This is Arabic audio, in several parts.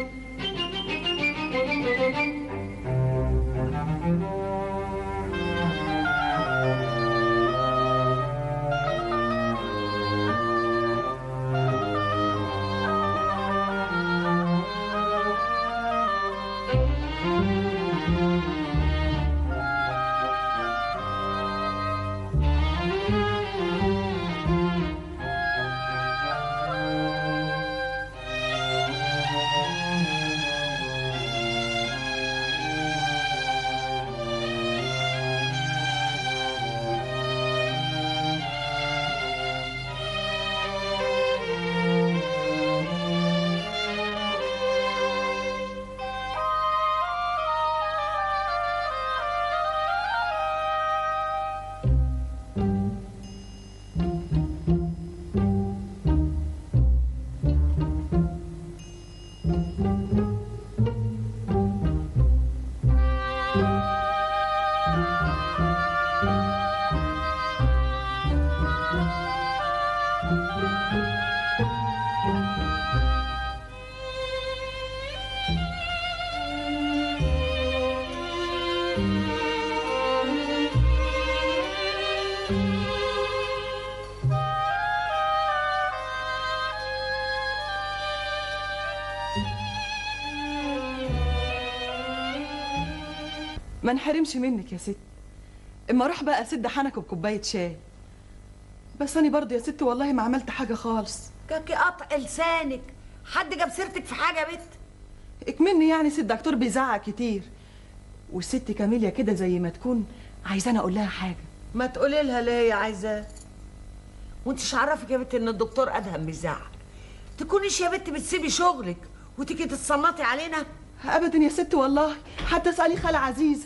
ما نحرمش منك يا ست. اما اروح بقى اسد حنك بكوبايه شاي. بس انا برضه يا ست والله ما عملت حاجه خالص. كاكي قطع لسانك، حد جاب سيرتك في حاجه يا بت؟ اكملني يعني ست دكتور بيزعق كتير، والست كاميليا كده زي ما تكون عايزاني اقول لها حاجه. ما تقولي لها ليه يا عايزاه؟ وانتش عرفك يا بت ان الدكتور ادهم بيزعق؟ تكونيش يا بت بتسيبي شغلك وتيجي تتصنطي علينا؟ ابدا يا ست والله، حتى اسالي خاله عزيزه.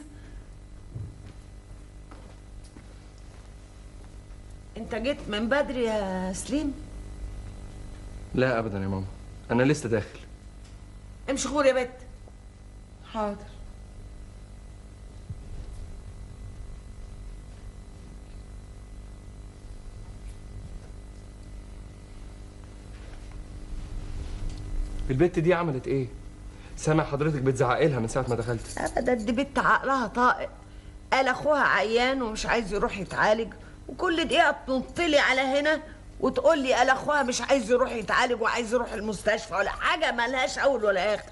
انت جيت من بدري يا سليم؟ لا ابدا يا ماما، انا لسه داخل. امشي غور يا بت. حاضر. البت دي عملت ايه؟ سامع حضرتك بتزعقي لها من ساعه ما دخلت. ابدا، دي بنت عقلها طائق. قال اخوها عيان ومش عايز يروح يتعالج، وكل دقيقه تنطلي على هنا وتقول لي قال اخوها مش عايز يروح يتعالج وعايز يروح المستشفى، ولا حاجه مالهاش اول ولا اخر.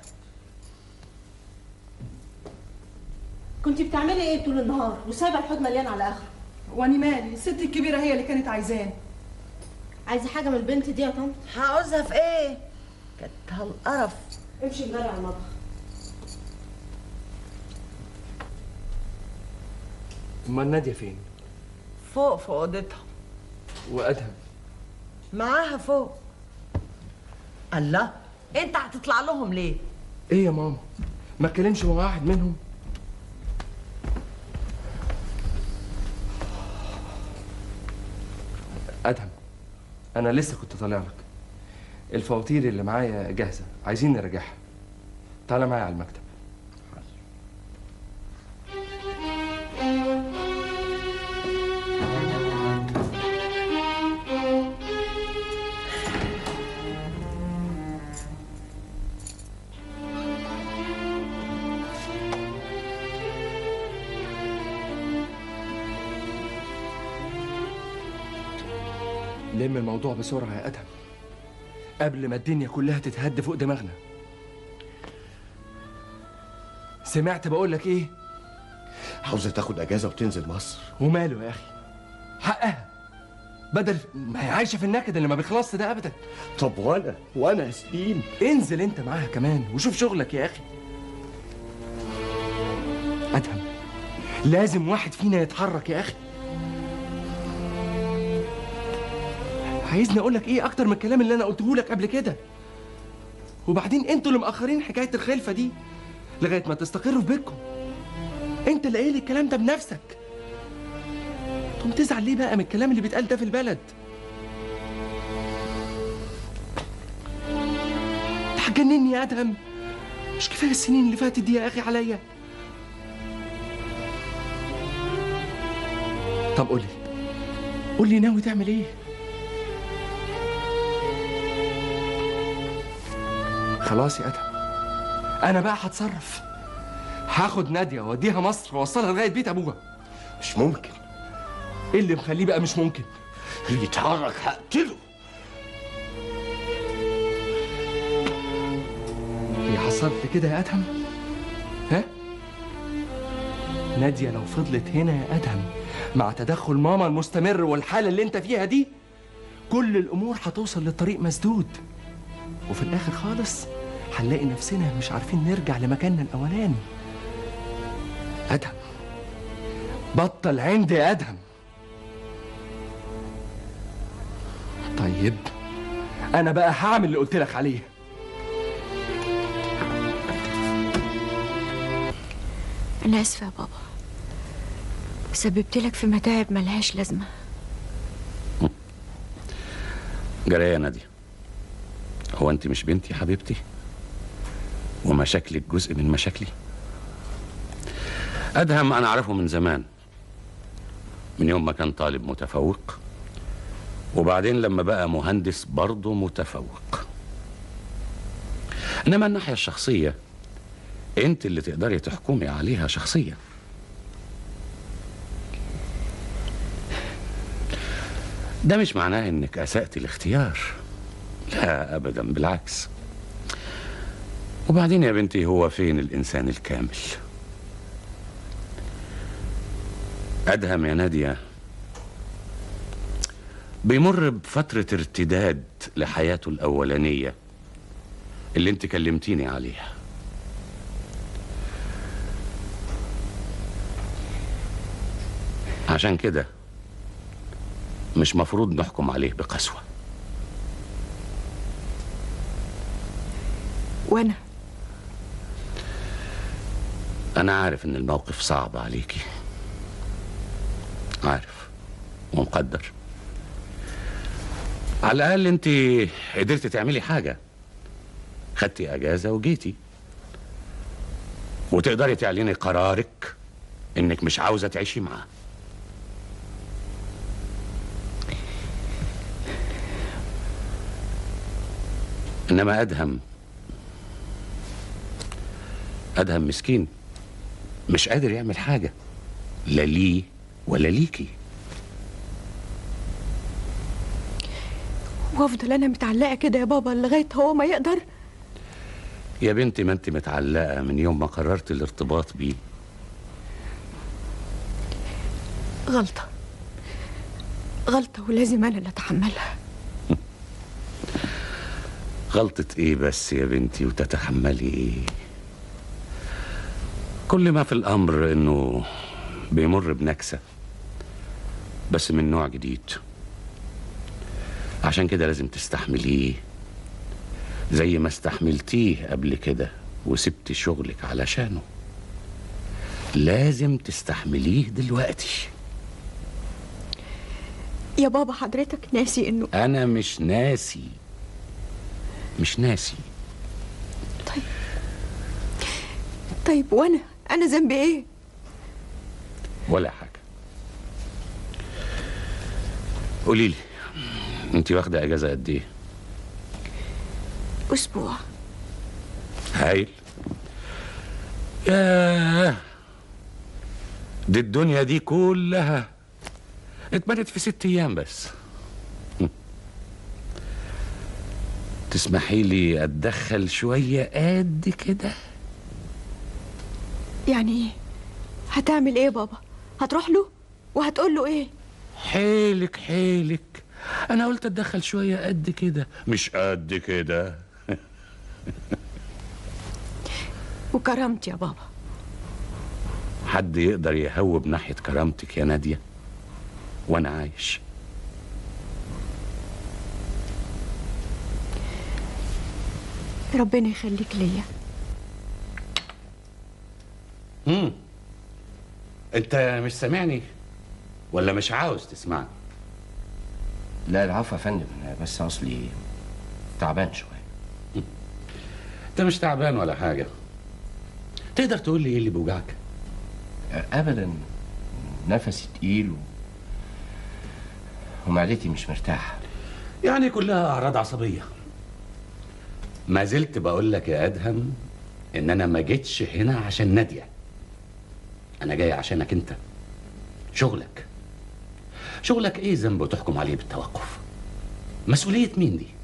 كنت بتعملي ايه طول النهار وسايبه الحوض مليان على اخره؟ واني مالي، الست الكبيره هي اللي كانت عايزاني. عايزه حاجه من البنت دي يا طنط؟ هعوزها في ايه؟ كانت هالقرف. امشي جري على المطبخ. امال ناديه فين؟ فوق في اوضتها. وادهم؟ معاها فوق. الله، انت هتطلع لهم ليه؟ ايه يا ماما؟ ما اتكلمش مع واحد منهم؟ ادهم، انا لسه كنت طالع لك. الفواتير اللي معايا جاهزه، عايزين نراجعها. تعالى معايا على المكتب. لم الموضوع بسرعة يا أدهم قبل ما الدنيا كلها تتهد فوق دماغنا. سمعت بقول لك إيه؟ عاوزة تاخد أجازة وتنزل مصر. وماله يا أخي؟ حقها، بدل ما هي عايشة في النكد اللي ما بيخلصش ده أبدا. طب وأنا يا سليم؟ انزل أنت معاها كمان وشوف شغلك يا أخي. أدهم، لازم واحد فينا يتحرك يا أخي. عايزني اقول لك ايه اكتر من الكلام اللي انا قلته لك قبل كده؟ وبعدين انتوا اللي مأخرين حكايه الخلفه دي لغايه ما تستقروا في بيتكم. انت اللي قايل الكلام ده بنفسك. تقوم تزعل ليه بقى من الكلام اللي بيتقال ده في البلد؟ انت هتجنني يا ادهم. مش كفايه السنين اللي فاتت دي يا اخي عليا؟ طب قول لي ناوي تعمل ايه؟ خلاص يا ادهم، انا بقى هتصرف. هاخد ناديه واوديها مصر واوصلها لغايه بيت ابوها. مش ممكن. ايه اللي مخليه بقى مش ممكن؟ اللي يتحرك هقتله. هي حصلت كده يا ادهم؟ ها؟ ناديه لو فضلت هنا يا ادهم مع تدخل ماما المستمر والحاله اللي انت فيها دي، كل الامور هتوصل للطريق مسدود، وفي الاخر خالص هنلاقي نفسنا مش عارفين نرجع لمكاننا الاولاني. ادهم، بطل عندي يا ادهم. طيب انا بقى هعمل اللي قلت لك عليه. انا اسفه يا بابا، سببت لك في متاعب ملهاش لازمه. جرايه يا ناديه، هو انت مش بنتي حبيبتي ومشاكلك جزء من مشاكلي؟ ادهم انا اعرفه من زمان، من يوم ما كان طالب متفوق، وبعدين لما بقى مهندس برضه متفوق. انما الناحيه الشخصيه انت اللي تقدري تحكمي عليها شخصيا. ده مش معناه انك اسأت الاختيار، لا ابدا، بالعكس. وبعدين يا بنتي، هو فين الانسان الكامل؟ ادهم يا ناديه بيمر بفترة ارتداد لحياته الاولانية اللي انت كلمتيني عليها. عشان كده مش مفروض نحكم عليه بقسوة. وانا عارف ان الموقف صعب عليكي، عارف ومقدر. على الاقل انت قدرتي تعملي حاجة، خدتي اجازة وجيتي، وتقدري تعلني قرارك انك مش عاوزة تعيشي معاه. انما ادهم مسكين، مش قادر يعمل حاجة، لا ليه ولا ليكي. وافضل انا متعلقه كده يا بابا لغايه هو ما يقدر؟ يا بنتي، ما انت متعلقة من يوم ما قررت الارتباط بيه. غلطه ولازم انا اللي اتحملها. غلطة ايه بس يا بنتي وتتحملي ايه؟ كل ما في الامر انه بيمر بنكسة، بس من نوع جديد. عشان كده لازم تستحمليه زي ما استحملتيه قبل كده وسبت شغلك علشانه. لازم تستحمليه دلوقتي. يا بابا حضرتك ناسي انه انا مش ناسي. طيب وانا ذنبي ايه؟ ولا حاجة. قوليلي، انت واخدة اجازة قد ايه؟ اسبوع. هايل. ياه، دي الدنيا دي كلها اتبنت في 6 ايام بس. تسمحي لي اتدخل شوية قد كده؟ يعني ايه؟ هتعمل ايه بابا؟ هتروح له وهتقول له ايه؟ حيلك انا قلت اتدخل شوية قد كده، مش قد كده. وكرامتي يا بابا. حد يقدر يهوب ناحية كرامتك يا نادية وانا عايش؟ ربنا يخليك ليا. انت مش سامعني ولا مش عاوز تسمعني؟ لا العفو يا فندم، أنا بس اصلي تعبان شويه. انت مش تعبان ولا حاجة. تقدر تقول لي ايه اللي بيوجعك؟ ابدا، نفسي تقيل ومعدتي مش مرتاحه. يعني كلها اعراض عصبية. ما زلت بقول لك يا ادهم ان انا ما جيتش هنا عشان ناديه، انا جاي عشانك انت. شغلك ايه ذنبه تحكم عليه بالتوقف؟ مسؤوليه مين دي؟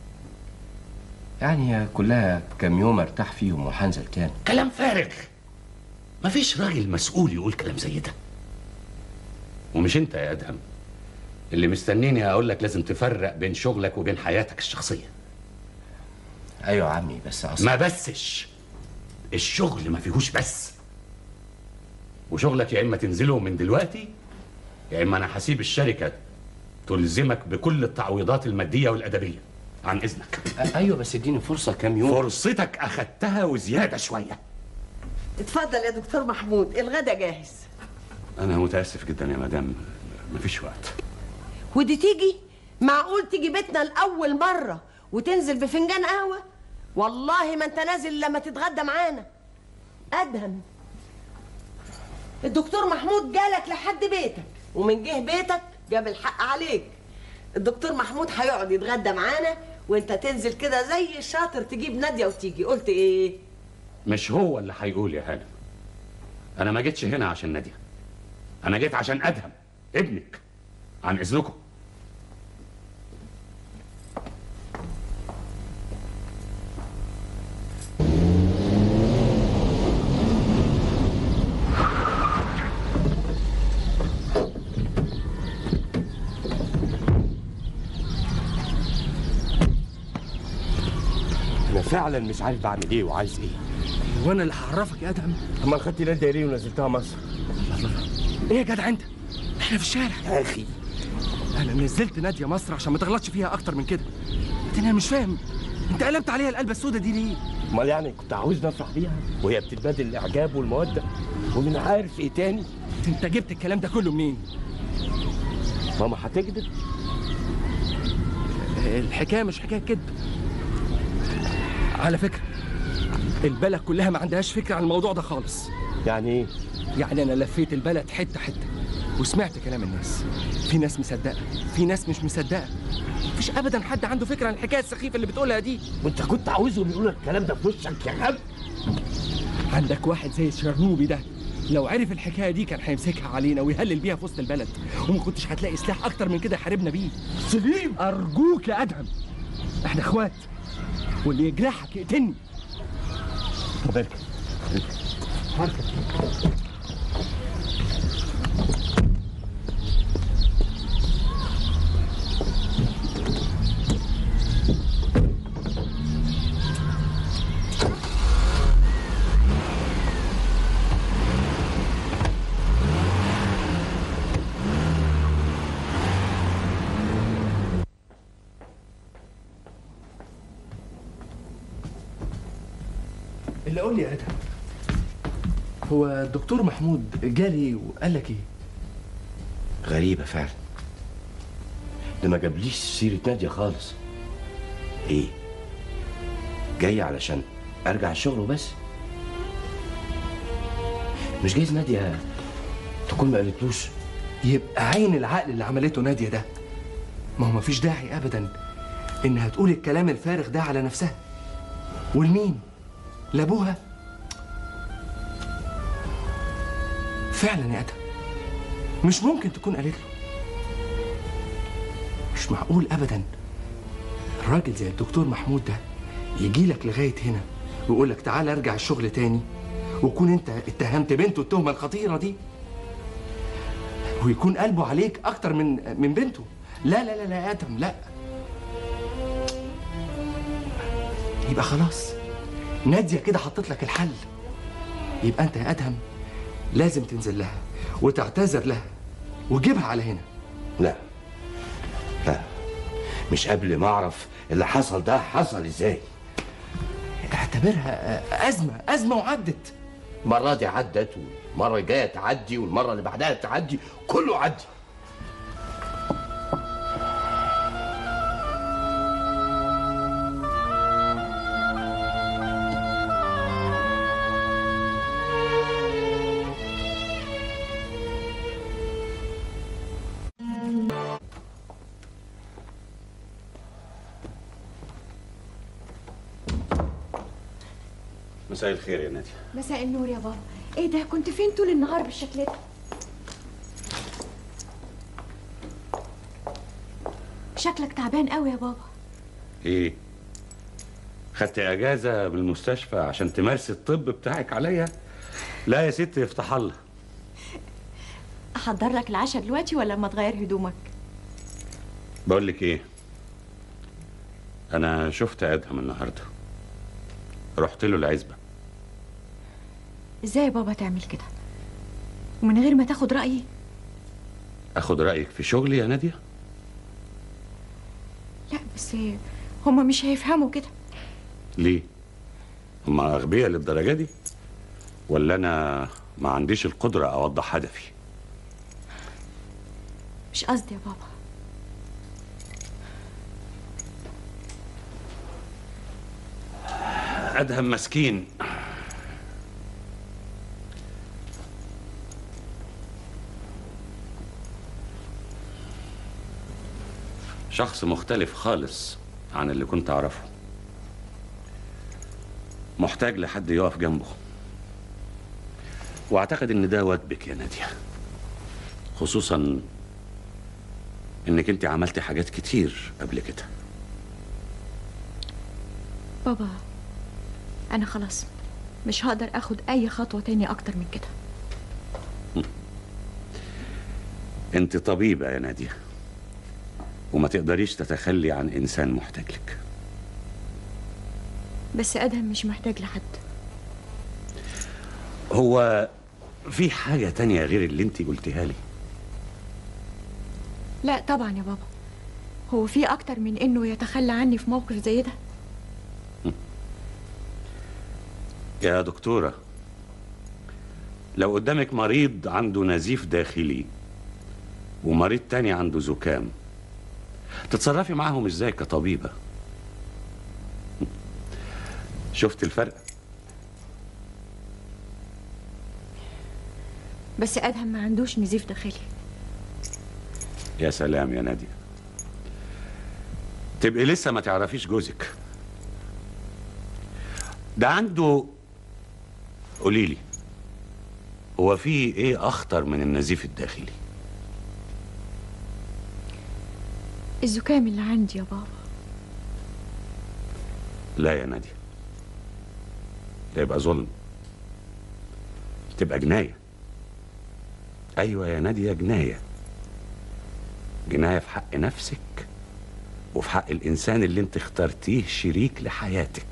يعني كلها كام يوم ارتاح فيهم وهنزل تاني. كلام فارغ، مفيش راجل مسؤول يقول كلام زي ده. ومش انت يا ادهم اللي مستنيني اقول لك لازم تفرق بين شغلك وبين حياتك الشخصيه. ايوه يا عمي، بس اصلا ما بسش، الشغل ما فيهوش بس. وشغلك يا اما تنزله من دلوقتي يا اما انا هسيب الشركه تلزمك بكل التعويضات الماديه والادبيه. عن اذنك. ايوه بس اديني فرصه كام يوم. فرصتك اخدتها وزياده شويه. اتفضل يا دكتور محمود، الغدا جاهز. انا متاسف جدا يا مدام، مفيش وقت. ودي تيجي؟ معقول تيجي بيتنا لأول مرة وتنزل بفنجان قهوة؟ والله ما انت نازل لما تتغدى معانا. أدهم، الدكتور محمود جالك لحد بيتك، ومن جه بيتك جاب الحق عليك. الدكتور محمود هيقعد يتغدى معانا وانت تنزل كده زي الشاطر تجيب نادية وتيجي. قلت ايه؟ مش هو اللي هيقول يا هانم. انا ما جيتش هنا عشان نادية، انا جيت عشان ادهم ابنك. عن اذنكم. انا فعلا مش عارف بعمل ايه وعايز ايه. وانا اللي هعرفك يا ادهم. امال خدت نادية ليه ونزلتها مصر؟ ايه يا جدع انت؟ احنا في الشارع يا اخي. انا نزلت ناديه مصر عشان ما تغلطش فيها اكتر من كده. لكن انا مش فاهم انت قلبت عليها القلبه السوداء دي ليه؟ امال يعني كنت عاوز نفرح بيها وهي بتتبادل الاعجاب والموده ومن عارف ايه تاني؟ انت جبت الكلام ده كله منين؟ ماما هتكذب؟ الحكايه مش حكايه كذب. على فكره البلد كلها ما عندهاش فكره عن الموضوع ده خالص. يعني ايه؟ يعني انا لفيت البلد حته حته وسمعت كلام الناس. في ناس مصدقه، في ناس مش مصدقه. مفيش ابدا حد عنده فكره عن الحكايه السخيفه اللي بتقولها دي. وانت كنت عاوزهم يقولوا الكلام ده في وشك يا غبي؟ عندك واحد زي الشرنوبي ده لو عرف الحكايه دي كان هيمسكها علينا ويهلل بيها في وسط البلد، وما كنتش هتلاقي سلاح اكتر من كده يحاربنا بيه. سليم ارجوك يا ادهم، احنا اخوات واللي يجرحك يقتلني. طب اركب اركب. اللي قول لي يا ادهم، هو الدكتور محمود جالي وقال لك ايه؟ غريبة فعلا، ده ما جابليش سيرة نادية خالص. ايه؟ جاي علشان ارجع الشغل وبس؟ مش جايز نادية تكون ما قالتلوش؟ يبقى عين العقل اللي عملته نادية ده. ما هو مفيش داعي ابدا انها تقول الكلام الفارغ ده على نفسها. والمين؟ لابوها؟ فعلا يا ادهم مش ممكن تكون قالت له. مش معقول ابدا الراجل زي الدكتور محمود ده يجي لك لغايه هنا ويقول لك تعالى ارجع الشغل تاني، ويكون انت اتهمت بنته التهمه الخطيره دي، ويكون قلبه عليك اكتر من بنته. لا لا لا لا يا ادهم، لا. يبقى خلاص نادية كده حطت لك الحل. يبقى انت يا ادهم لازم تنزل لها وتعتذر لها وتجيبها على هنا. لا لا، مش قبل ما اعرف اللي حصل ده حصل ازاي. اعتبرها أزمة وعدت. المرة دي عدت والمرة الجاية تعدي والمرة اللي بعدها تعدي، كله عدي. مساء الخير يا ناديه. مساء النور يا بابا. ايه ده، كنت فين طول النهار بالشكل ده؟ شكلك تعبان قوي يا بابا. ايه؟ خدت اجازه من المستشفى عشان تمارسي الطب بتاعك عليا؟ لا يا ستي، يفتح الله. احضر لك العشاء دلوقتي ولا اما تغير هدومك؟ بقول لك ايه، انا شفت ادهم النهارده، رحت له العزبه. ازاي يا بابا تعمل كده ومن غير ما تاخد رايي؟ اخد رايك في شغلي يا ناديه؟ لا بس هما مش هيفهموا كده. ليه؟ هما اغبياء للدرجه دي؟ ولا انا ما عنديش القدره اوضح هدفي؟ مش قصدي يا بابا. ادهم مسكين، شخص مختلف خالص عن اللي كنت اعرفه، محتاج لحد يقف جنبه. واعتقد ان ده واجبك يا ناديه، خصوصا انك انت عملتي حاجات كتير قبل كده. بابا انا خلاص مش هقدر اخد اي خطوه تانية اكتر من كده. انت طبيبه يا ناديه، وما تقدريش تتخلي عن انسان محتاج لك. بس ادهم مش محتاج لحد. هو في حاجه تانية غير اللي انت قلتيها لي؟ لا طبعا يا بابا، هو في اكتر من انه يتخلى عني في موقف زي ده. يا دكتورة، لو قدامك مريض عنده نزيف داخلي ومريض تاني عنده زكام، تتصرفي معاهم ازاي كطبيبة؟ شفت الفرق؟ بس ادهم ما عندوش نزيف داخلي. يا سلام يا نادية، تبقي لسه ما تعرفيش جوزك ده عنده. قوليلي، هو في ايه اخطر من النزيف الداخلي؟ الزكام اللي عندي يا بابا. لا يا نادية، ده يبقى ظلم، تبقى جناية. ايوه يا نادية، جناية. جناية في حق نفسك وفي حق الانسان اللي انت اخترتيه شريك لحياتك.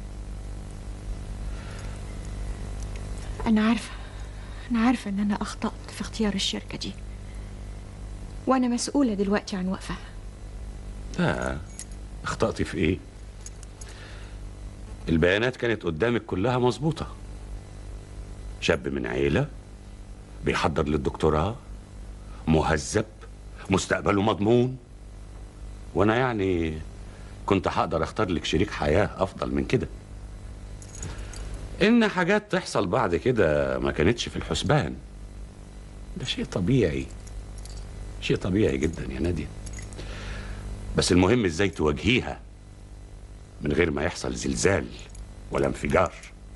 أنا عارفة إن أنا أخطأت في اختيار الشركة دي، وأنا مسؤولة دلوقتي عن وقفها. لا، اخطأتي في إيه؟ البيانات كانت قدامك كلها مظبوطة. شاب من عيلة بيحضر للدكتوراه، مهذب، مستقبله مضمون، وأنا يعني كنت هقدر أختار لك شريك حياة أفضل من كده. إن حاجات تحصل بعد كده ما كانتش في الحسبان، ده شيء طبيعي، شيء طبيعي جدا يا نادية. بس المهم إزاي تواجهيها من غير ما يحصل زلزال ولا انفجار.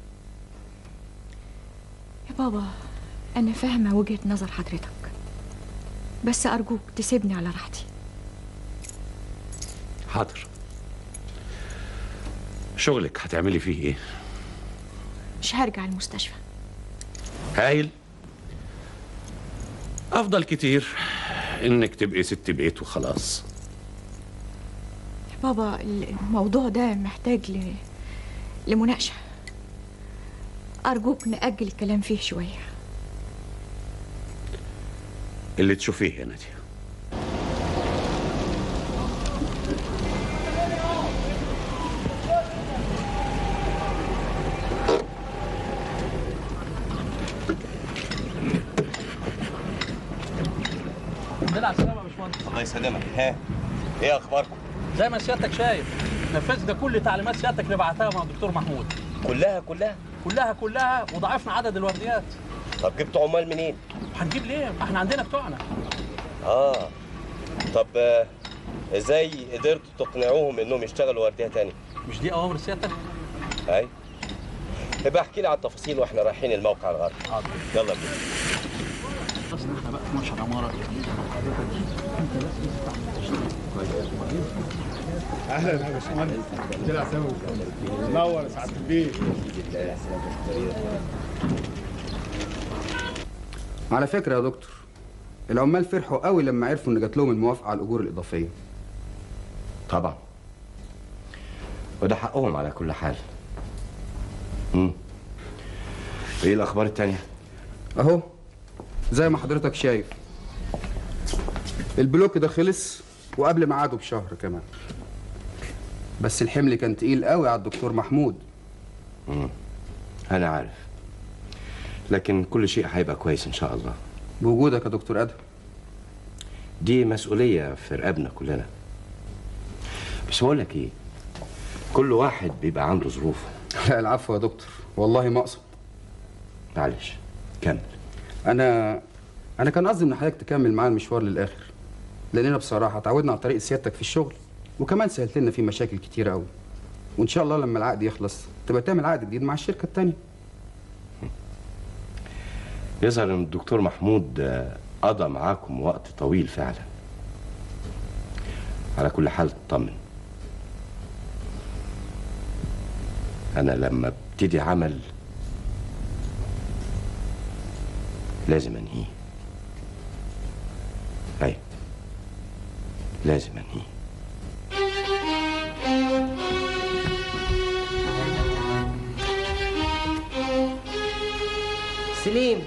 يا بابا أنا فاهمة وجهة نظر حضرتك، بس أرجوك تسيبني على راحتي. حاضر. شغلك هتعملي فيه إيه؟ مش هرجع المستشفى. هايل. أفضل كتير إنك تبقي ست بيت وخلاص. يا بابا الموضوع ده محتاج لمناقشة. أرجوك نأجل الكلام فيه شوية. اللي تشوفيه يا نادية. نلعب سلامة يا باشمهندس. الله يسلمك. ها، ايه اخباركم؟ زي ما سيادتك شايف، نفذنا كل تعليمات سيادتك اللي بعتها مع الدكتور محمود. كلها وضاعفنا عدد الورديات. طب جبتوا عمال منين؟ هنجيب ليه؟ احنا عندنا بتوعنا. طب ازاي قدرتوا تقنعوهم انهم يشتغلوا ورديه تاني؟ مش دي اوامر سيادتك؟ اي. ابقى احكي لي على التفاصيل واحنا رايحين الموقع الغربي. يلا بينا. اصل احنا بقى 12 عماره. اهلا يا باشمهندس. طلع سوا. منور يا سعاده البيت. على فكره يا دكتور، العمال فرحوا قوي لما عرفوا ان جات لهم الموافقه على الاجور الاضافيه. طبعا، وده حقهم على كل حال. ايه الاخبار التانية؟ اهو زي ما حضرتك شايف، البلوك ده خلص وقبل ميعاده بشهر كمان. بس الحمل كان تقيل قوي على الدكتور محمود. انا عارف، لكن كل شيء هيبقى كويس ان شاء الله. بوجودك يا دكتور ادهم. دي مسؤولية في رقابنا كلنا. بس بقول لك ايه، كل واحد بيبقى عنده ظروفه. لا العفو يا دكتور، والله ما اقصد. معلش كمل. انا كان قصدي ان حضرتك تكمل معايا المشوار للاخر، لاننا بصراحه اتعودنا على طريقه سيادتك في الشغل، وكمان سهلت لنا فيه مشاكل كتير قوي. وان شاء الله لما العقد يخلص تبقى تعمل عقد جديد مع الشركه التانيه. يظهر ان الدكتور محمود قضى معاكم وقت طويل فعلا. على كل حال اطمن، انا لما ابتدي عمل لازم انهيه. ايوه لازم انهيه. سليم.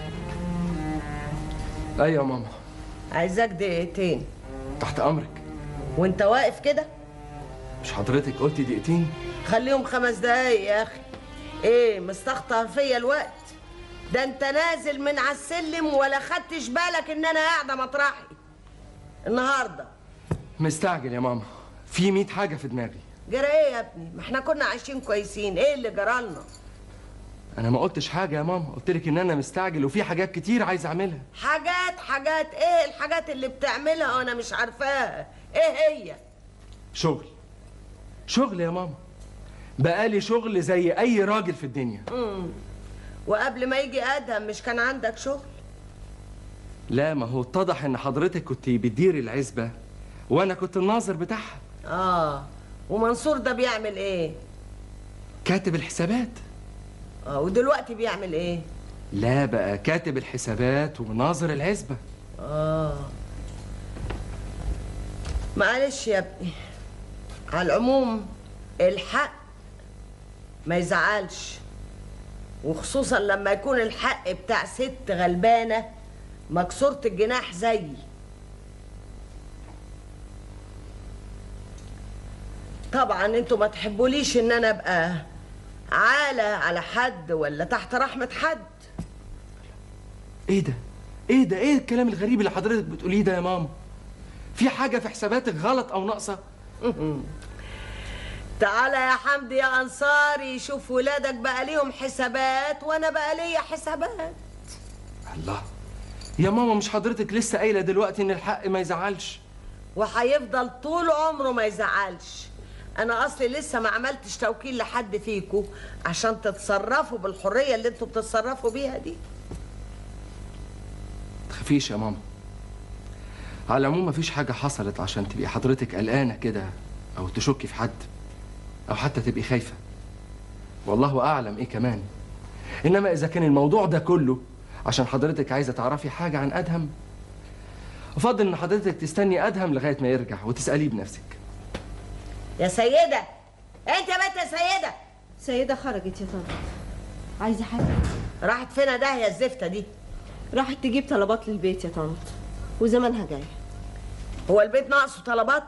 ايوه يا ماما. عايزاك دقيقتين. تحت امرك. وانت واقف كده؟ مش حضرتك قلتي دقيقتين؟ خليهم 5 دقايق يا اخي. ايه مستخطر فيا الوقت؟ ده انت نازل من على السلم ولا خدتش بالك ان انا قاعده مطرحي النهارده. مستعجل يا ماما، في 100 حاجه في دماغي. جرى ايه يا ابني؟ ما احنا كنا عايشين كويسين، ايه اللي جرالنا؟ انا ما قلتش حاجه يا ماما، قلت لك ان انا مستعجل وفي حاجات كتير عايز اعملها. حاجات ايه الحاجات اللي بتعملها وانا مش عارفاها؟ ايه هي؟ شغل يا ماما، بقالي شغل زي اي راجل في الدنيا. وقبل ما يجي ادهم مش كان عندك شغل؟ لا، ما هو اتضح ان حضرتك كنت بتديري العزبه وانا كنت الناظر بتاعها. ومنصور ده بيعمل ايه؟ كاتب الحسابات. ودلوقتي بيعمل ايه؟ لا بقى كاتب الحسابات وناظر العزبه. معلش يا ابني، على العموم الحق ما يزعلش، وخصوصا لما يكون الحق بتاع ست غلبانه مكسوره الجناح زيي. طبعا انتوا ما تحبوليش ان انا ابقى عالة على حد ولا تحت رحمة حد. ايه ده؟ ايه الكلام الغريب اللي حضرتك بتقوليه ده يا ماما؟ في حاجة في حساباتك غلط او ناقصة؟ تعالى يا حمدي يا انصاري، شوف ولادك بقى ليهم حسابات وانا بقى ليا حسابات. الله يا ماما، مش حضرتك لسه قايلة دلوقتي ان الحق ما يزعلش؟ وهيفضل طول عمره ما يزعلش. انا اصلي لسه ما عملتش توكيل لحد فيكو عشان تتصرفوا بالحريه اللي انتوا بتتصرفوا بيها دي. تخافيش يا ماما، على العموم مفيش حاجه حصلت عشان تبقي حضرتك قلقانه كده او تشكي في حد او حتى تبقي خايفه. والله اعلم ايه كمان. انما اذا كان الموضوع ده كله عشان حضرتك عايزه تعرفي حاجه عن ادهم، افضل ان حضرتك تستني ادهم لغايه ما يرجع وتساليه بنفسك. يا سيدة، انت يا بنت يا سيدة. سيدة خرجت يا طنط. عايزة حاجة؟ راحت فين داهية الزفتة دي؟ راحت تجيب طلبات للبيت يا طنط، وزمانها جاية. هو البيت ناقصه طلبات؟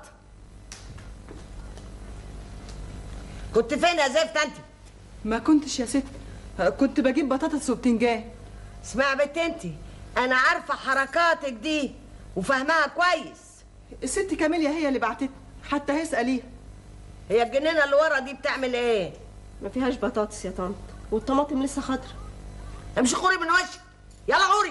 كنت فين يا زفت انت؟ ما كنتش يا ست، كنت بجيب بطاطس وبتنجان. اسمعي يا بنت انت، انا عارفة حركاتك دي وفاهماها كويس. الست كاميليا هي اللي بعتتني، حتى هي اسأليها. هي الجنينة اللي ورا دي بتعمل ايه؟ ما فيهاش بطاطس يا طنط، والطماطم لسه خضرا. امشي غوري من وشك، يلا غوري.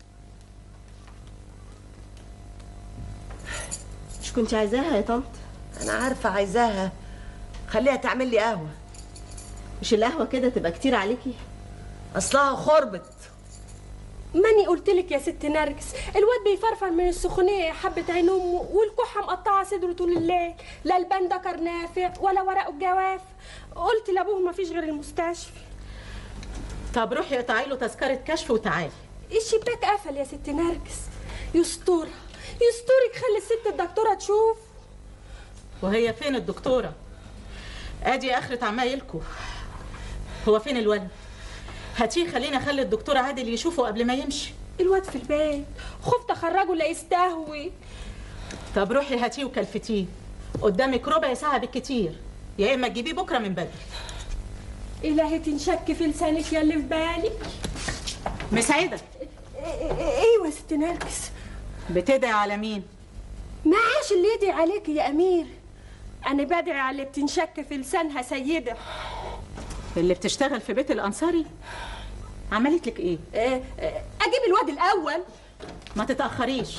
مش كنت عايزاها يا طنط؟ انا عارفة عايزاها، خليها تعمل لي قهوة. مش القهوه كده تبقى كتير عليكي؟ اصلها خربت. ماني قلت لك يا ست نرجس، الواد بيفرفر من السخونيه حبه عين امه، والكحه مقطعه صدره طول الليل، لا البان دكر نافع ولا ورقه الجواف. قلت لابوه مفيش غير المستشفى. طب روحي اقطعي له تذكره كشف وتعالي. الشباك قفل يا ست نرجس. يسترها يسترك، خلي الست الدكتوره تشوف. وهي فين الدكتوره؟ ادي اخرة عمايلكوا. هو فين الولد؟ هاتيه خليني اخلي الدكتور عادل يشوفه قبل ما يمشي. الواد في البيت، خفت اخرجه لا يستهوي. طب روحي هاتيه وكلفتيه، قدامك ربع ساعه بالكتير، يا اما تجيبيه بكره من بدري. الهي تنشك في لسانك يا اللي في بالك. مسعده. ايوه يا ست نرجس. بتدعي على مين؟ معاش اللي يدعي عليك يا امير. انا بدعي على اللي بتنشك في لسانها سيده. اللي بتشتغل في بيت الانصاري عملت لك ايه؟ اجيب الواد الاول. ما تتاخريش.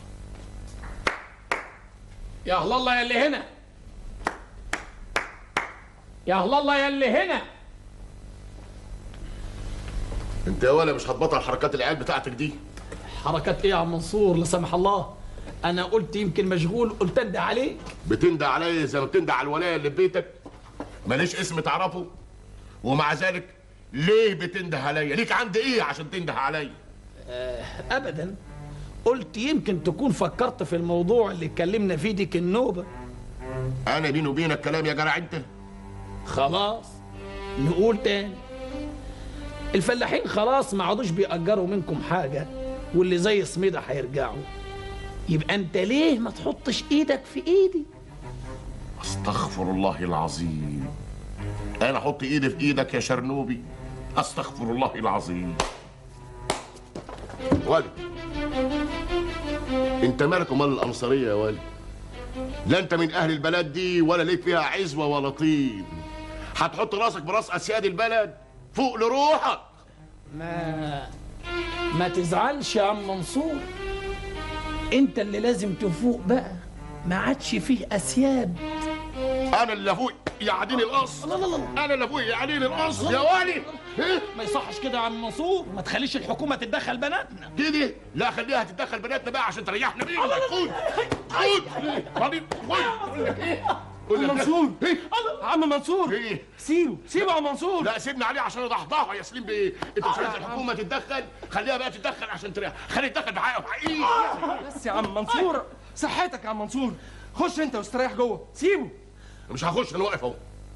يا أهل الله يا اللي هنا، يا أهل الله يا اللي هنا. انت يا ولا مش هتبطل حركات العيال بتاعتك دي؟ حركات ايه يا عم منصور؟ لا سمح الله، انا قلت يمكن مشغول، قلت انده عليك. بتنده عليا زي ما بتنده على الولايه اللي في بيتك؟ ماليش اسم تعرفه؟ ومع ذلك ليه بتنده عليا؟ ليك عندي ايه عشان تنده عليا؟ ابدا، قلت يمكن تكون فكرت في الموضوع اللي اتكلمنا فيه ديك النوبه. انا بيني وبينك كلام يا جرع انت. خلاص نقول تاني، الفلاحين خلاص ما عادوش بيأجروا منكم حاجه، واللي زي سميدة هيرجعوا. يبقى انت ليه ما تحطش ايدك في ايدي؟ استغفر الله العظيم. انا احط ايدي في ايدك يا شرنوبي؟ استغفر الله العظيم. والي انت مالك ومال الانصاريه يا والي؟ لا انت من اهل البلد دي ولا ليك فيها عزوه ولا طين. هتحط راسك براس اسياد البلد؟ فوق لروحك. ما تزعلش يا عم منصور، انت اللي لازم تفوق بقى، ما عادش فيه اسياد. انا اللي افوق يعديني القصر. لا لا لا، انا اللي افوق يعديني القصر يا والي. ما يصحش كده يا عم منصور، ما تخليش الحكومه تتدخل بناتنا. كده؟ لا خليها تتدخل بناتنا بقى عشان تريحنا بيها. خد خد خد منصور. عم منصور، ايه؟ سيبه يا عم منصور. لا سيبني عليه عشان اضحضحها يا سليم بيه. انت مش عايز الحكومه تتدخل؟ خليها بقى تتدخل عشان تريح. خليها تتدخل بحقها وحقيقي. بس يا عم منصور، صحتك يا عم منصور. خش انت واستريح جوه، سيبه. مش هخش، انا واقف اهو.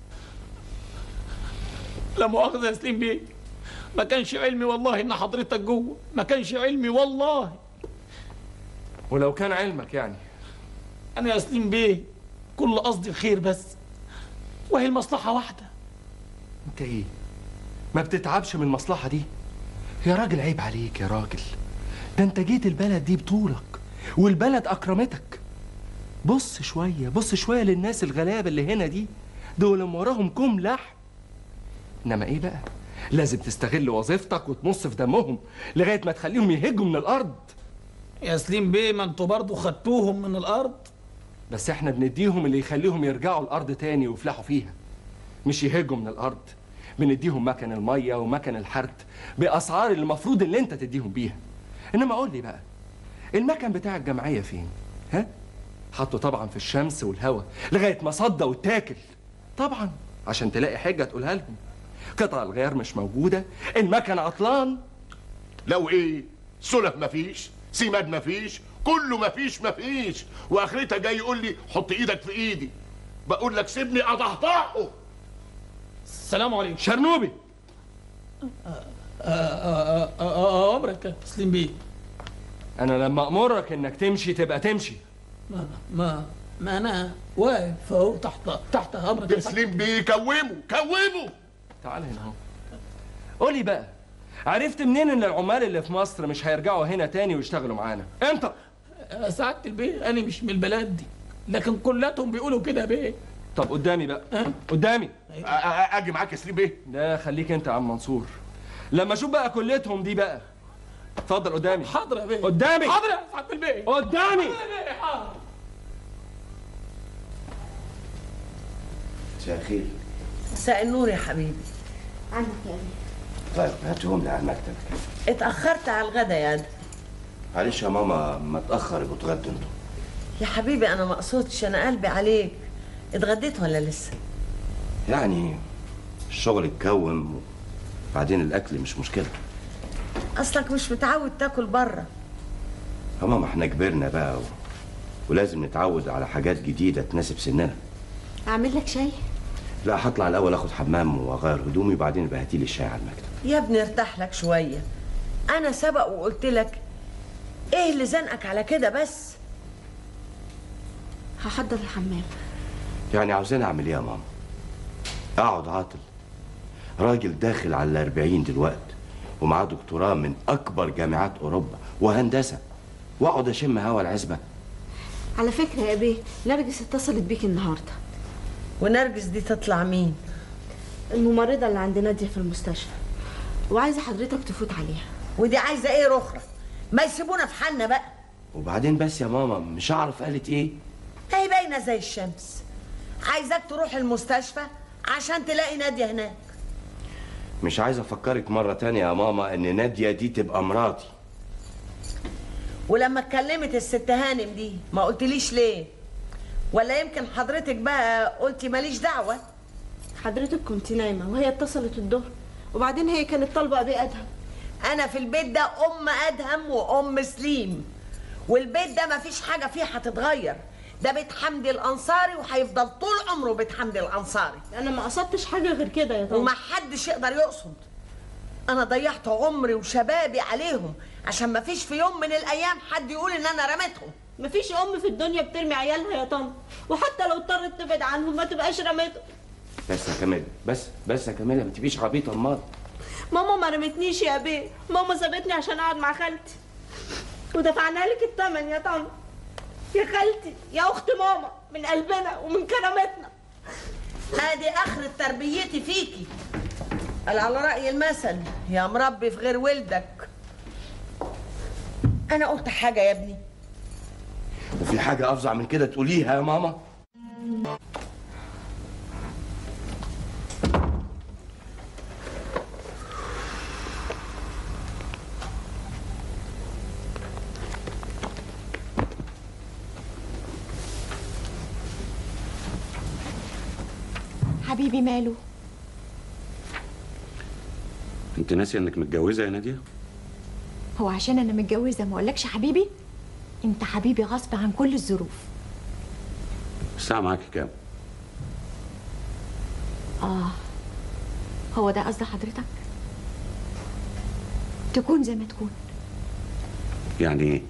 لا مؤاخذه يا سليم بيه، ما كانش علمي والله ان حضرتك جوه، ما كانش علمي والله. ولو كان علمك يعني؟ انا يا سليم بيه كل قصدي الخير بس، وهي المصلحه واحده. انت ايه؟ ما بتتعبش من المصلحه دي؟ يا راجل عيب عليك يا راجل، ده انت جيت البلد دي بطولك والبلد اكرمتك. بص شويه للناس الغلابه اللي هنا دي، دول وراهم كوم لحم. انما ايه بقى؟ لازم تستغل وظيفتك وتمص في دمهم لغايه ما تخليهم يهجوا من الارض. يا سليم بيه ما انتوا برضه خدتوهم من الارض. بس احنا بنديهم اللي يخليهم يرجعوا الارض تاني ويفلحوا فيها، مش يهجوا من الارض. بنديهم مكن الميه ومكن الحرث باسعار اللي المفروض اللي انت تديهم بيها. انما قول لي بقى، المكن بتاع الجمعيه فين؟ ها؟ حطه طبعا في الشمس والهواء لغايه ما صدى واتاكل، طبعا عشان تلاقي حجه تقولها لهم. قطع الغيار مش موجوده، المكن عطلان. لو ايه؟ سلف مفيش، سماد مفيش، كله مفيش، واخرتها جاي يقول لي حط ايدك في ايدي. بقول لك سيبني اضحضحه. السلام عليكم. شرنوبي. امرك يا سليم بيه. انا لما امرك انك تمشي تبقى تمشي. ما انا واقف اهو تحت امرك يا سليم بيه. كومه. تعال هنا اهو. قولي بقى، عرفت منين ان العمال اللي في مصر مش هيرجعوا هنا تاني ويشتغلوا معانا؟ انت سعادة البيه انا مش من البلد دي، لكن كلاتهم بيقولوا كده بيه. طب قدامي بقى، قدامي. اجي معاك يا سليم بيه؟ لا خليك انت يا عم منصور. لما اشوف بقى كليتهم دي بقى. اتفضل قدامي. حاضر يا بيه. قدامي. حاضر يا سعادة البيه. قدامي. حاضر. مساء الخير. مساء النور يا حبيبي. عندك يا ابني. طيب هاتهم لي على المكتب. اتأخرت على الغدا يا ادم. معلش يا ماما، ما تاخر يبقوا اتغدوا انتوا. يا حبيبي انا ما اقصدش، انا قلبي عليك. اتغديت ولا لسه؟ يعني الشغل اتكوم وبعدين الاكل مش مشكله. اصلك مش متعود تاكل بره. يا ماما احنا كبرنا بقى ولازم نتعود على حاجات جديده تناسب سننا. اعمل لك شاي؟ لا، هطلع الاول اخد حمام واغير هدومي وبعدين يبقى هاتيلي الشاي على المكتب. يا ابني ارتاح لك شويه. انا سبق وقلت لك ايه اللي زنقك على كده بس؟ هحضر الحمام. يعني عاوزين اعمل ايه يا ماما؟ اقعد عاطل؟ راجل داخل على 40 دلوقتي ومعاه دكتوراه من اكبر جامعات اوروبا وهندسه، واقعد اشم هوا العزبه؟ على فكره يا بيه، نرجس اتصلت بيك النهارده. ونرجس دي تطلع مين؟ الممرضه اللي عند ناديه في المستشفى، وعايزه حضرتك تفوت عليها. ودي عايزه ايه رخرة؟ ما يسيبونا في حالنا بقى. وبعدين بس يا ماما مش هعرف قالت ايه. هي باينه زي الشمس. عايزاك تروح المستشفى عشان تلاقي ناديه هناك. مش عايز افكرك مره تانية يا ماما ان ناديه دي تبقى مراتي. ولما اتكلمت الست هانم دي ما قلتليش ليه؟ ولا يمكن حضرتك بقى قلتي ماليش دعوه؟ حضرتك كنت نايمه وهي اتصلت الظهر، وبعدين هي كانت طالبه ابي ادهم. انا في البيت ده ام ادهم وام سليم، والبيت ده مفيش حاجه فيه هتتغير. ده بيت حمدي الانصاري وهيفضل طول عمره بيت حمدي الانصاري. انا ما قصدتش حاجه غير كده يا طنط. وما حدش يقدر يقصد. انا ضيعت عمري وشبابي عليهم عشان مفيش في يوم من الايام حد يقول ان انا رميتهم. مفيش ام في الدنيا بترمي عيالها يا طنط، وحتى لو اضطرت تبعد عنهم ما تبقاش رميتهم. بس يا كاميلا، بس يا كاميلا، ما تبقيش عبيطه امال. ماما ما رمتنيش يا بيه، ماما سابتني عشان اقعد مع خالتي ودفعنا لك الثمن يا طنط. يا خالتي يا اخت ماما، من قلبنا ومن كرامتنا. ادي اخر تربيتي فيكي. قال على راي المثل يا مربي في غير ولدك. انا قلت حاجه يا ابني؟ وفي حاجه افظع من كده تقوليها يا ماما؟ حبيبي ماله؟ انت ناسيه انك متجوزه يا ناديه؟ هو عشان انا متجوزه ما اقولكش حبيبي؟ انت حبيبي غصب عن كل الظروف. الساعه معاكي كام؟ هو ده قصد حضرتك؟ تكون زي ما تكون. يعني ايه؟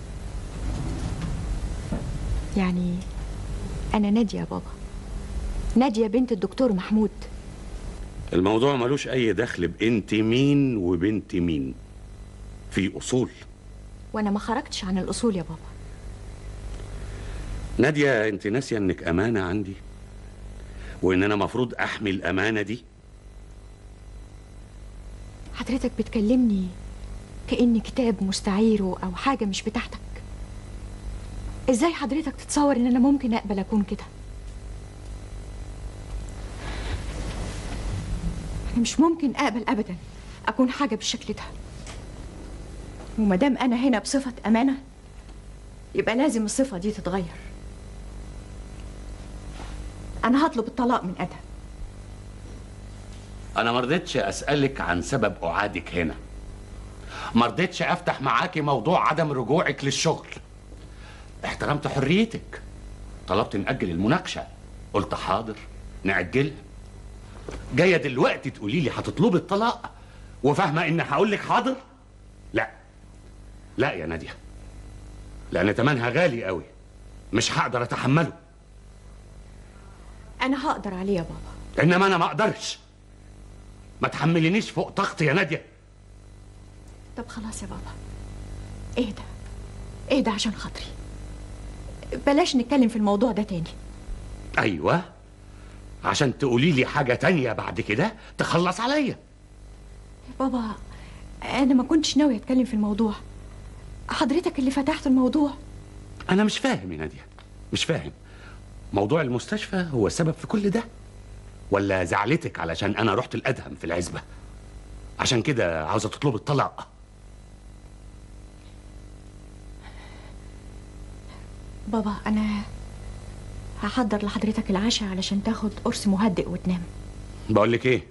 يعني انا ناديه يا بابا، ناديه بنت الدكتور محمود. الموضوع ملوش اي دخل بانت مين وبنت مين، في اصول. وانا ما خرجتش عن الاصول يا بابا. ناديه، انت ناسيه انك امانه عندي وان انا مفروض احمي الامانه دي؟ حضرتك بتكلمني كأن كتاب مستعيره او حاجه مش بتاعتك. ازاي حضرتك تتصور ان انا ممكن اقبل اكون كده؟ انا مش ممكن اقبل ابدا اكون حاجه بالشكل ده. ومادام انا هنا بصفه امانه يبقى لازم الصفه دي تتغير. انا هطلب الطلاق من ادهم. انا مرضتش اسالك عن سبب قعادك هنا، مرضتش افتح معاكي موضوع عدم رجوعك للشغل. احترمت حريتك، طلبت نأجل المناقشه، قلت حاضر نأجلها. جايه دلوقتي تقولي لي هتطلبي الطلاق وفاهمه ان هقول لك حاضر؟ لا لا يا ناديه، لان تمنها غالي قوي، مش هقدر اتحمله. انا هقدر عليه يا بابا، انما انا ما اقدرش. ما تحملينيش فوق طاقتي يا ناديه. طب خلاص يا بابا، اهدى اهدى عشان خاطري. بلاش نتكلم في الموضوع ده تاني. ايوه، عشان تقولي لي حاجه تانية بعد كده تخلص عليا. بابا انا ما كنتش ناوي اتكلم في الموضوع، حضرتك اللي فتحت الموضوع. انا مش فاهم يا ناديه، مش فاهم. موضوع المستشفى هو السبب في كل ده. ولا زعلتك علشان انا رحت الادهم في العزبه عشان كده عاوزه تطلبي الطلاق؟ بابا انا هحضر لحضرتك العشاء علشان تاخد قرص مهدئ وتنام. بقول لك ايه،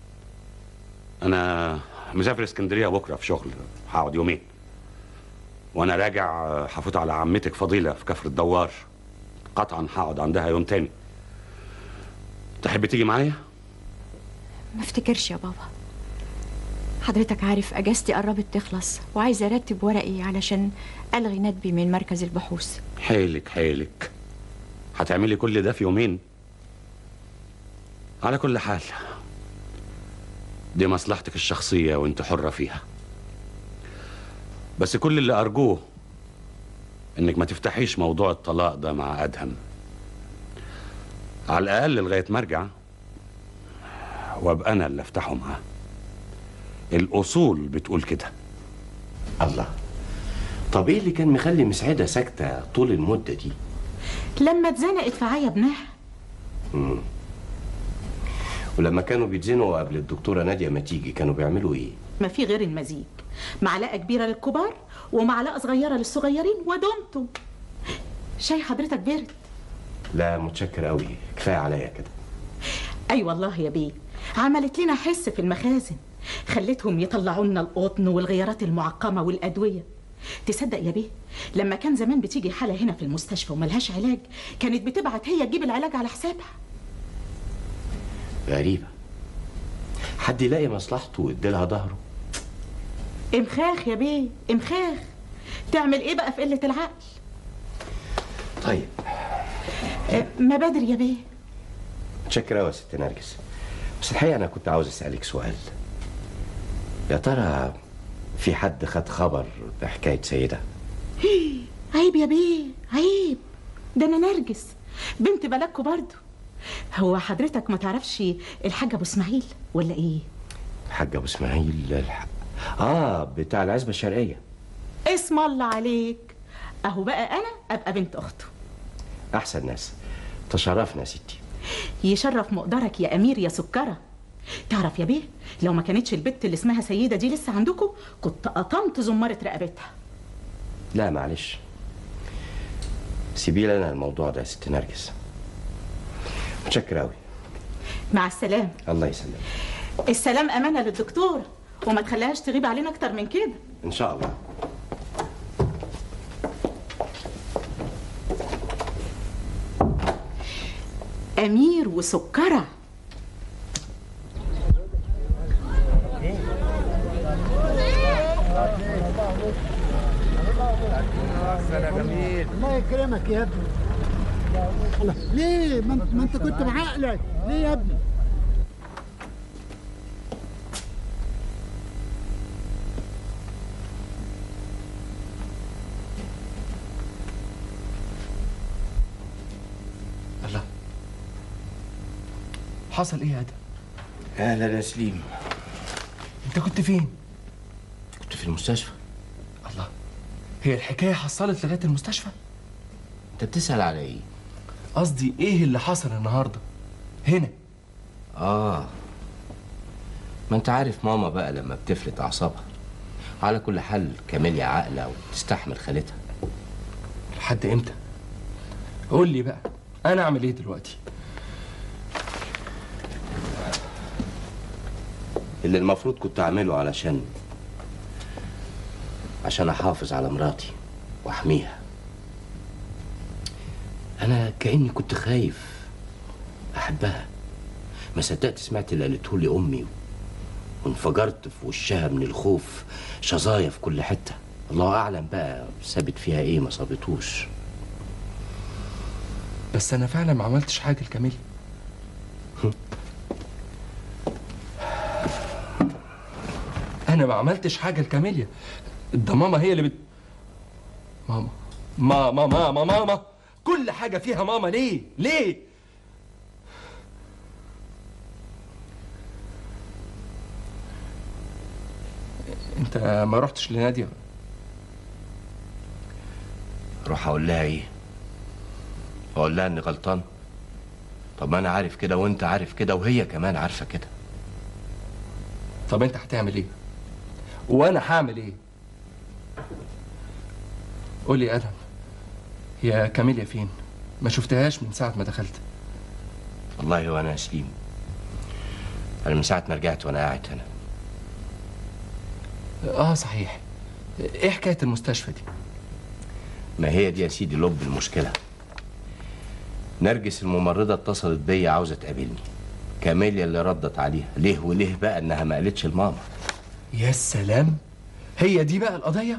انا مسافر اسكندريه بكره في شغل، هقعد يومين، وانا راجع هفوت على عمتك فضيله في كفر الدوار، قطعا هقعد عندها يوم تاني. تحب تيجي معايا؟ ما افتكرش يا بابا، حضرتك عارف اجازتي قربت تخلص وعايزه ارتب ورقي علشان الغي ندبي من مركز البحوث. حيلك حيلك، هتعملي كل ده في يومين؟ على كل حال دي مصلحتك الشخصيه وانت حره فيها، بس كل اللي ارجوه انك ما تفتحيش موضوع الطلاق ده مع ادهم، على الاقل لغايه ما ارجع وابقى انا اللي افتحه معاه. الاصول بتقول كده. الله، طب ايه اللي كان مخلي مسعده ساكته طول المده دي؟ لما اتزنقت في عيا ابنها. ولما كانوا بيتزنقوا قبل الدكتوره ناديه ما تيجي كانوا بيعملوا ايه؟ ما في غير المزيج، معلقه كبيره للكبار ومعلقه صغيره للصغيرين ودمتم. شاي حضرتك بارد؟ لا متشكر قوي، كفايه عليا كده. اي والله يا بيه، عملت لنا حس في المخازن، خلتهم يطلعوا لنا القطن والغيارات المعقمه والادويه. تصدق يا بيه لما كان زمان بتيجي حاله هنا في المستشفى وملهاش علاج كانت بتبعت هي تجيب العلاج على حسابها. غريبه، حد يلاقي مصلحته ويديلها ظهره؟ امخاخ يا بيه امخاخ، تعمل ايه بقى في قله العقل؟ طيب ما بدري يا بيه. متشكر قوي يا ست نرجس، بس الحقيقه انا كنت عاوز اسالك سؤال. يا ترى في حد خد خبر بحكايه سيده؟ عيب يا بيه عيب، ده انا نرجس بنت بلدكوا برضه. هو حضرتك ما تعرفش الحاج ابو اسماعيل ولا ايه؟ الحاج ابو اسماعيل بتاع العزبه الشرقيه. اسم الله عليك، اهو بقى انا ابقى بنت اخته. احسن ناس، تشرفنا يا ستي. يشرف مقدرك يا امير يا سكره. تعرف يا بيه لو ما كانتش البت اللي اسمها سيده دي لسه عندكم كنت قطمت زماره رقبتها. لا معلش، سيبي لنا الموضوع ده يا ست نرجس. متشكر قوي. مع السلامه. الله يسلمك. السلام امانه للدكتور وما تخليهاش تغيب علينا اكتر من كده ان شاء الله. امير وسكره. جميل، الله يكرمك يا ابني. ليه ما انت كنت بعقلك ليه يا ابني؟ الله، حصل ايه يا ادم؟ اهلا يا سليم. انت كنت فين؟ كنت في المستشفى. الله، هي الحكايه حصلت لغايه المستشفى؟ انت بتسأل على ايه؟ قصدي ايه اللي حصل النهارده هنا؟ ما انت عارف ماما بقى لما بتفلت اعصابها. على كل حال كاميليا عاقله وتستحمل خالتها. لحد امتى؟ قول لي بقى انا اعمل ايه دلوقتي؟ اللي المفروض كنت اعمله عشان احافظ على مراتي واحميها. انا كأني كنت خايف احبها. ما صدقت سمعت اللي قالته لي امي وانفجرت في وشها من الخوف. شظايا في كل حته، الله اعلم بقى سابت فيها ايه ما صابتوش. بس انا فعلا ما عملتش حاجه لكاميليا. انا ما عملتش حاجه لكاميليا، ده ماما هي اللي ماما كل حاجه فيها ماما. ليه انت ما رحتش لناديه؟ اروح اقول لها ايه؟ اقول لها اني غلطان؟ طب ما انا عارف كده وانت عارف كده وهي كمان عارفه كده. طب انت هتعمل ايه وانا هعمل ايه؟ قول لي ادم، هي كاميليا فين؟ ما شفتهاش من ساعه ما دخلت. والله وانا يا سليم، انا من ساعه ما رجعت وانا قاعد هنا. صحيح، ايه حكايه المستشفى دي؟ ما هي دي يا سيدي لب المشكله. نرجس الممرضه اتصلت بيا عاوزه تقابلني. كاميليا اللي ردت عليها. ليه وليه بقى انها ما قالتش لماما؟ يا سلام، هي دي بقى القضيه؟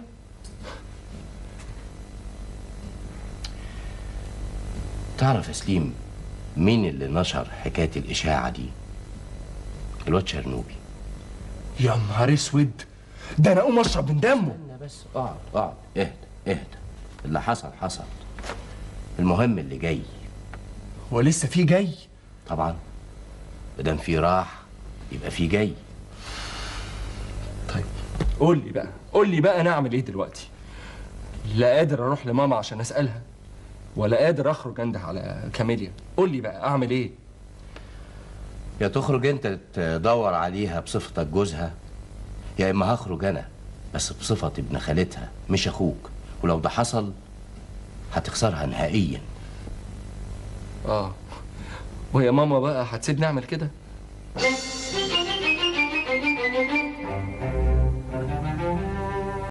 تعرف يا سليم مين اللي نشر حكايه الاشاعه دي؟ الواد شرنوبي. يا نهار اسود، ده انا اقوم اشرب من دمه. استنى بس، اقعد اهدى. اللي حصل حصل. المهم اللي جاي. هو لسه في جاي؟ طبعا، مادام في راح يبقى في جاي. طيب قول لي بقى انا اعمل ايه دلوقتي؟ لا قادر اروح لماما عشان اسالها، ولا قادر اخرج انده على كاميليا. قول لي بقى اعمل ايه؟ يا تخرج انت تدور عليها بصفتك جوزها، يا اما هخرج انا بس بصفتي ابن خالتها مش اخوك، ولو ده حصل هتخسرها نهائيا. وهي ماما بقى هتسيبني اعمل كده؟